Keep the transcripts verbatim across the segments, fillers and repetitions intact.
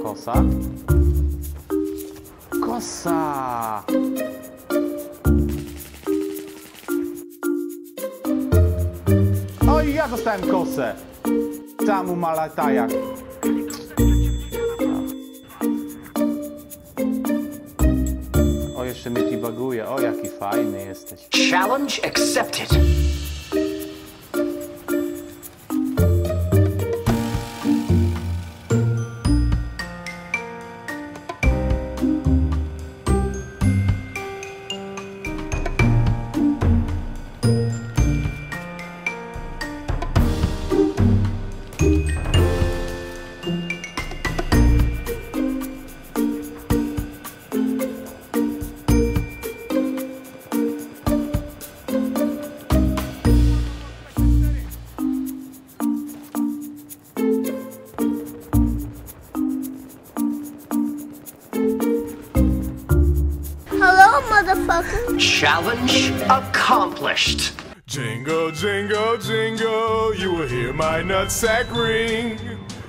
Kosa? Kosa! Oj, ja dostałem kosę! Samu malatajak. O, jeszcze mnie tibaguje. O, jaki fajny jesteś. Challenge accepted. Challenge accomplished. Jingle, jingle, jingle, you will hear my nutsack ring.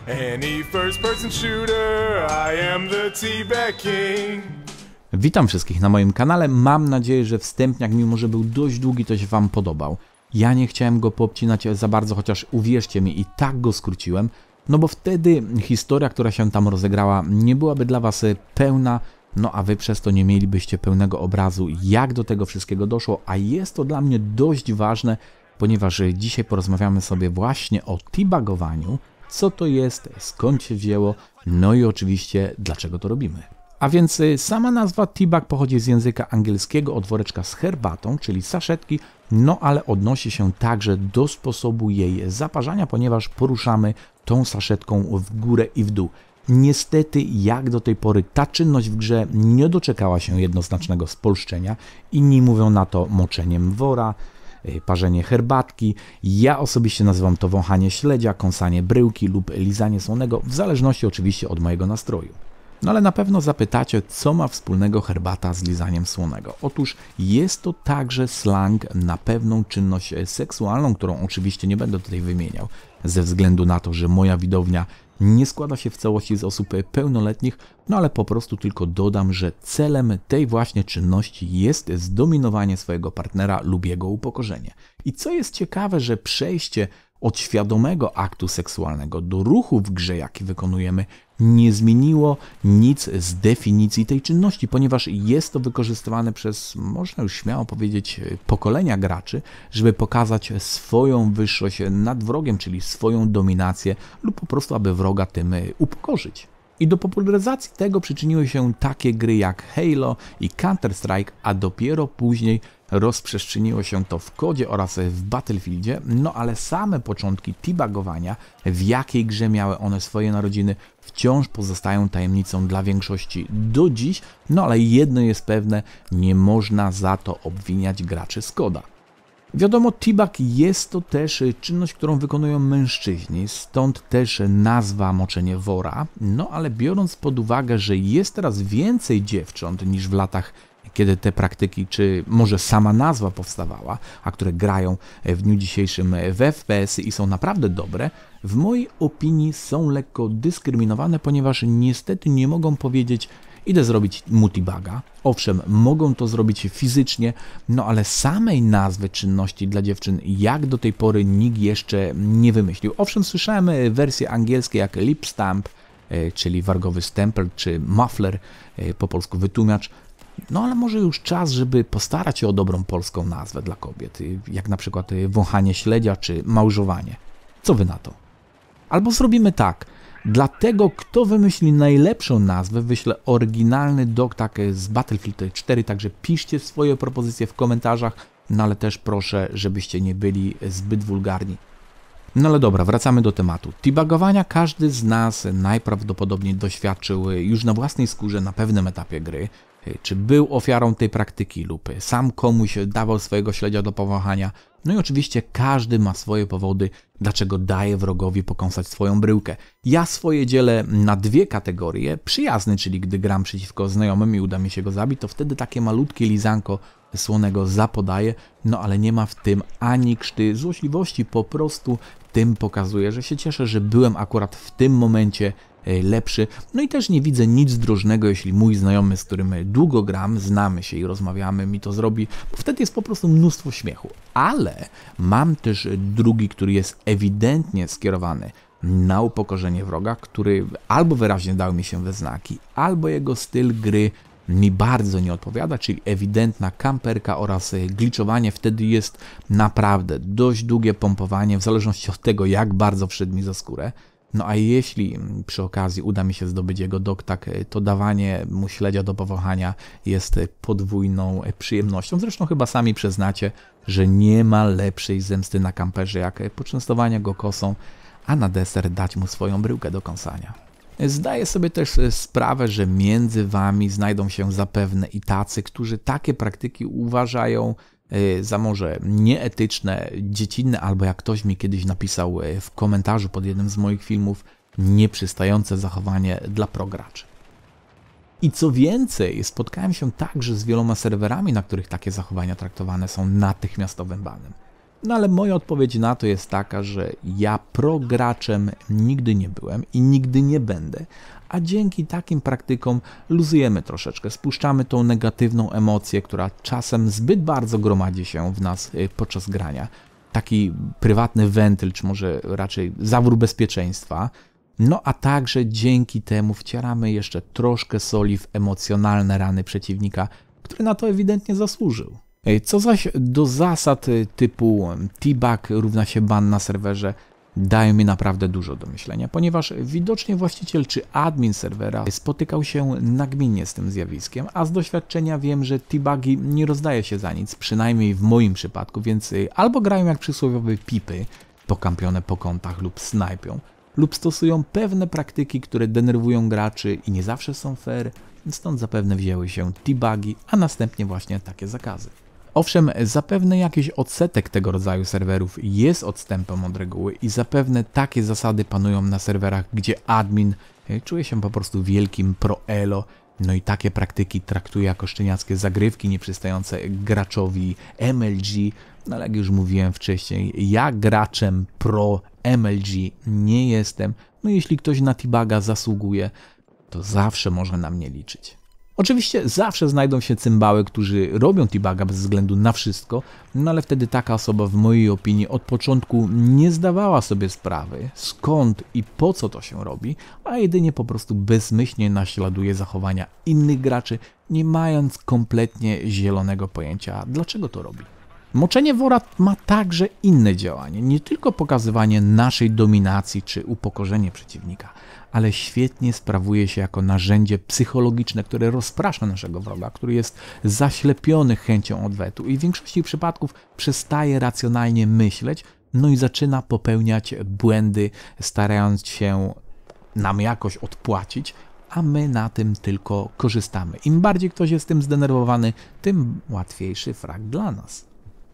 Any first-person shooter, I am the T-Bag King. Witam wszystkich na moim kanale. Mam nadzieję, że wstępniak, mimo że był dość długi, to się wam podobał. Ja nie chciałem go poobcinać za bardzo, chociaż uwierzcie mi, i tak go skróciłem, no bo wtedy historia, która się tam rozegrała, nie byłaby dla was pełna. No a wy przez to nie mielibyście pełnego obrazu, jak do tego wszystkiego doszło, a jest to dla mnie dość ważne, ponieważ dzisiaj porozmawiamy sobie właśnie o teabagowaniu, co to jest, skąd się wzięło, no i oczywiście dlaczego to robimy. A więc sama nazwa teabag pochodzi z języka angielskiego od woreczka z herbatą, czyli saszetki, no ale odnosi się także do sposobu jej zaparzania, ponieważ poruszamy tą saszetką w górę i w dół. Niestety, jak do tej pory, ta czynność w grze nie doczekała się jednoznacznego spolszczenia. Inni mówią na to moczeniem wora, parzenie herbatki. Ja osobiście nazywam to wąchanie śledzia, kąsanie bryłki lub lizanie słonego, w zależności oczywiście od mojego nastroju. No ale na pewno zapytacie, co ma wspólnego herbata z lizaniem słonego. Otóż jest to także slang na pewną czynność seksualną, którą oczywiście nie będę tutaj wymieniał, ze względu na to, że moja widownia nie składa się w całości z osób pełnoletnich, no ale po prostu tylko dodam, że celem tej właśnie czynności jest zdominowanie swojego partnera lub jego upokorzenie. I co jest ciekawe, że przejście od świadomego aktu seksualnego do ruchu w grze, jaki wykonujemy, nie zmieniło nic z definicji tej czynności, ponieważ jest to wykorzystywane przez, można już śmiało powiedzieć, pokolenia graczy, żeby pokazać swoją wyższość nad wrogiem, czyli swoją dominację lub po prostu, aby wroga tym upokorzyć. I do popularyzacji tego przyczyniły się takie gry jak Halo i Counter-Strike, a dopiero później rozprzestrzeniło się to w kodzie oraz w Battlefieldzie, no ale same początki teabagowania, w jakiej grze miały one swoje narodziny, wciąż pozostają tajemnicą dla większości do dziś, no ale jedno jest pewne, nie można za to obwiniać graczy z koda. Wiadomo, teabag jest to też czynność, którą wykonują mężczyźni, stąd też nazwa moczenie wora, no ale biorąc pod uwagę, że jest teraz więcej dziewcząt niż w latach, kiedy te praktyki, czy może sama nazwa powstawała, a które grają w dniu dzisiejszym w F P S-y i są naprawdę dobre, w mojej opinii są lekko dyskryminowane, ponieważ niestety nie mogą powiedzieć: idę zrobić mu teabaga. Owszem, mogą to zrobić fizycznie, no ale samej nazwy czynności dla dziewczyn jak do tej pory nikt jeszcze nie wymyślił. Owszem, słyszałem wersje angielskie jak lip stamp, czyli wargowy stempel, czy muffler, po polsku wytłumiacz. No ale może już czas, żeby postarać się o dobrą polską nazwę dla kobiet, jak na przykład wąchanie śledzia czy małżowanie. Co wy na to? Albo zrobimy tak. Dla tego, kto wymyśli najlepszą nazwę, wyślę oryginalny doktak z Battlefield cztery, także piszcie swoje propozycje w komentarzach, no ale też proszę, żebyście nie byli zbyt wulgarni. No ale dobra, wracamy do tematu. Teabagowania każdy z nas najprawdopodobniej doświadczył już na własnej skórze na pewnym etapie gry. Czy był ofiarą tej praktyki lub sam komuś dawał swojego śledzia do powąchania. No i oczywiście każdy ma swoje powody, dlaczego daje wrogowi pokąsać swoją bryłkę. Ja swoje dzielę na dwie kategorie. Przyjazny, czyli gdy gram przeciwko znajomym i uda mi się go zabić, to wtedy takie malutkie lizanko słonego zapodaję, no ale nie ma w tym ani krzty złośliwości, po prostu tym pokazuję, że się cieszę, że byłem akurat w tym momencie lepszy. No i też nie widzę nic zdrożnego, jeśli mój znajomy, z którym długo gram, znamy się i rozmawiamy, mi to zrobi, bo wtedy jest po prostu mnóstwo śmiechu. Ale mam też drugi, który jest ewidentnie skierowany na upokorzenie wroga, który albo wyraźnie dał mi się we znaki, albo jego styl gry mi bardzo nie odpowiada, czyli ewidentna kamperka oraz glitchowanie. Wtedy jest naprawdę dość długie pompowanie, w zależności od tego, jak bardzo wszedł mi za skórę. No a jeśli przy okazji uda mi się zdobyć jego doktak, to dawanie mu śledzia do powąchania jest podwójną przyjemnością. Zresztą chyba sami przyznacie, że nie ma lepszej zemsty na kamperze jak poczęstowanie go kosą, a na deser dać mu swoją bryłkę do kąsania. Zdaję sobie też sprawę, że między wami znajdą się zapewne i tacy, którzy takie praktyki uważają za może nieetyczne, dziecinne, albo jak ktoś mi kiedyś napisał w komentarzu pod jednym z moich filmów, nieprzystające zachowanie dla prograczy. I co więcej, spotkałem się także z wieloma serwerami, na których takie zachowania traktowane są natychmiastowym banem. No ale moja odpowiedź na to jest taka, że ja prograczem nigdy nie byłem i nigdy nie będę, a dzięki takim praktykom luzujemy troszeczkę, spuszczamy tą negatywną emocję, która czasem zbyt bardzo gromadzi się w nas podczas grania. Taki prywatny wentyl, czy może raczej zawór bezpieczeństwa. No a także dzięki temu wcieramy jeszcze troszkę soli w emocjonalne rany przeciwnika, który na to ewidentnie zasłużył. Co zaś do zasad typu T-bag równa się ban na serwerze, dają mi naprawdę dużo do myślenia, ponieważ widocznie właściciel czy admin serwera spotykał się nagminnie z tym zjawiskiem, a z doświadczenia wiem, że T-bagi nie rozdaje się za nic, przynajmniej w moim przypadku, więc albo grają jak przysłowiowe pipy, pokampione po kątach lub snajpią, lub stosują pewne praktyki, które denerwują graczy i nie zawsze są fair, stąd zapewne wzięły się T-bagi, a następnie właśnie takie zakazy. Owszem, zapewne jakiś odsetek tego rodzaju serwerów jest odstępem od reguły i zapewne takie zasady panują na serwerach, gdzie admin czuje się po prostu wielkim pro-elo, no i takie praktyki traktuje jako szczeniackie zagrywki nieprzystające graczowi M L G, no ale jak już mówiłem wcześniej, ja graczem pro-M L G nie jestem, no jeśli ktoś na T-baga zasługuje, to zawsze może na mnie liczyć. Oczywiście zawsze znajdą się cymbały, którzy robią T-baga bez względu na wszystko, no ale wtedy taka osoba w mojej opinii od początku nie zdawała sobie sprawy, skąd i po co to się robi, a jedynie po prostu bezmyślnie naśladuje zachowania innych graczy, nie mając kompletnie zielonego pojęcia, dlaczego to robi. Moczenie wora ma także inne działanie, nie tylko pokazywanie naszej dominacji czy upokorzenie przeciwnika, ale świetnie sprawuje się jako narzędzie psychologiczne, które rozprasza naszego wroga, który jest zaślepiony chęcią odwetu i w większości przypadków przestaje racjonalnie myśleć, no i zaczyna popełniać błędy, starając się nam jakoś odpłacić, a my na tym tylko korzystamy. Im bardziej ktoś jest tym zdenerwowany, tym łatwiejszy frag dla nas.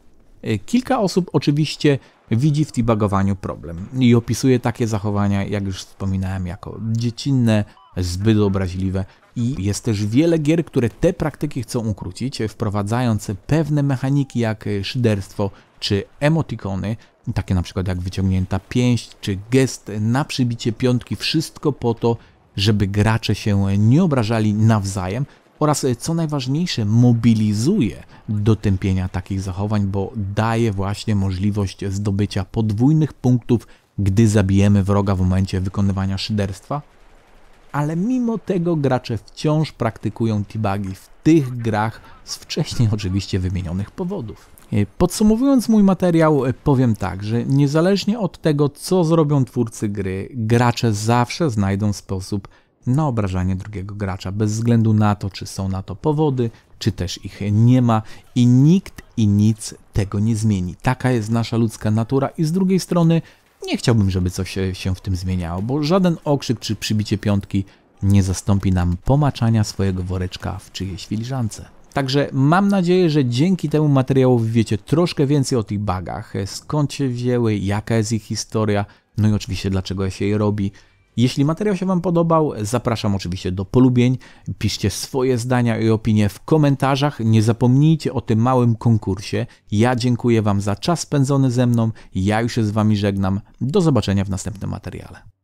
Kilka osób oczywiście widzi w T-bagowaniu problem i opisuje takie zachowania, jak już wspominałem, jako dziecinne, zbyt obraźliwe i jest też wiele gier, które te praktyki chcą ukrócić, wprowadzając pewne mechaniki jak szyderstwo czy emotikony, takie na przykład jak wyciągnięta pięść czy gest na przybicie piątki, wszystko po to, żeby gracze się nie obrażali nawzajem, oraz co najważniejsze, mobilizuje do tępienia takich zachowań, bo daje właśnie możliwość zdobycia podwójnych punktów, gdy zabijemy wroga w momencie wykonywania szyderstwa. Ale mimo tego gracze wciąż praktykują T-bagi w tych grach z wcześniej oczywiście wymienionych powodów. Podsumowując mój materiał, powiem tak, że niezależnie od tego, co zrobią twórcy gry, gracze zawsze znajdą sposób na obrażanie drugiego gracza, bez względu na to, czy są na to powody, czy też ich nie ma i nikt i nic tego nie zmieni. Taka jest nasza ludzka natura i z drugiej strony nie chciałbym, żeby coś się w tym zmieniało, bo żaden okrzyk czy przybicie piątki nie zastąpi nam pomaczania swojego woreczka w czyjejś filiżance. Także mam nadzieję, że dzięki temu materiałowi wiecie troszkę więcej o tych bagach, skąd się wzięły, jaka jest ich historia, no i oczywiście dlaczego się je robi. Jeśli materiał się Wam podobał, zapraszam oczywiście do polubień, piszcie swoje zdania i opinie w komentarzach, nie zapomnijcie o tym małym konkursie. Ja dziękuję Wam za czas spędzony ze mną, ja już się z Wami żegnam, do zobaczenia w następnym materiale.